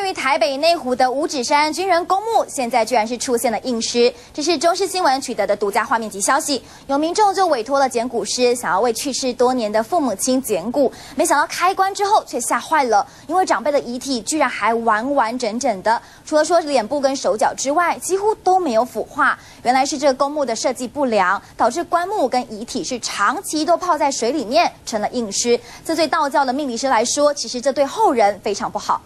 于台北内湖的五指山军人公墓，现在居然是出现了硬尸。这是中视新闻取得的独家画面及消息。有民众就委托了捡骨师，想要为去世多年的父母亲捡骨，没想到开棺之后却吓坏了，因为长辈的遗体居然还完完整整的，除了说脸部跟手脚之外，几乎都没有腐化。原来是这个公墓的设计不良，导致棺木跟遗体是长期都泡在水里面，成了硬尸。这对道教的命理师来说，其实这对后人非常不好。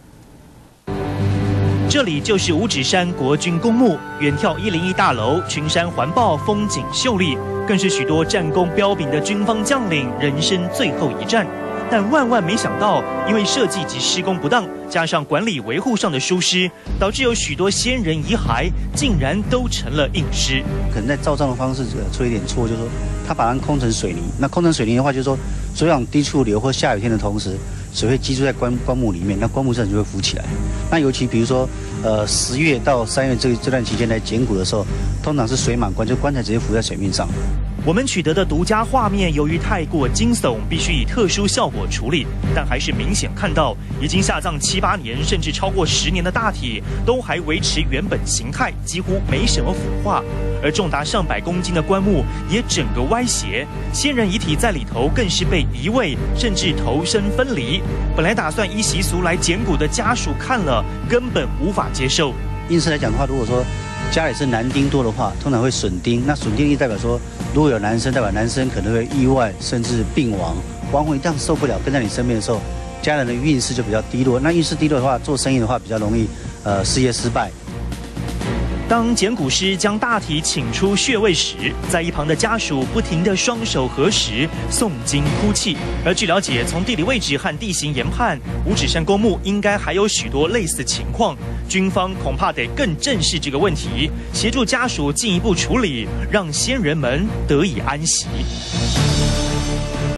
这里就是五指山国军公墓，远眺101大楼，群山环抱，风景秀丽，更是许多战功彪炳的军方将领人生最后一战。但万万没想到，因为设计及施工不当，加上管理维护上的疏失，导致有许多先人遗骸竟然都成了硬尸。 可能在造账的方式出一点错，就是说他把它空成水泥。那空成水泥的话，就是说水往低处流或下雨天的同时，水会积住在棺木里面，那棺木自然就会浮起来。那尤其比如说10月到3月这段期间来捡骨的时候，通常是水满棺，就棺材直接浮在水面上。 我们取得的独家画面，由于太过惊悚，必须以特殊效果处理，但还是明显看到已经下葬7、8年，甚至超过10年的大体，都还维持原本形态，几乎没什么腐化。而重达上百公斤的棺木也整个歪斜，先人遗体在里头更是被移位，甚至头身分离。本来打算依习俗来捡骨的家属看了，根本无法接受。 因此来讲的话，如果说 家里是男丁多的话，通常会损丁。那损丁意代表说，如果有男生，代表男生可能会意外甚至病亡。亡魂一旦受不了跟在你身边的时候，家人的运势就比较低落。那运势低落的话，做生意的话比较容易事业失败。 当捡骨师将大体请出穴位时，在一旁的家属不停地双手合十，诵经哭泣。而据了解，从地理位置和地形研判，五指山公墓应该还有许多类似情况。军方恐怕得更正视这个问题，协助家属进一步处理，让先人们得以安息。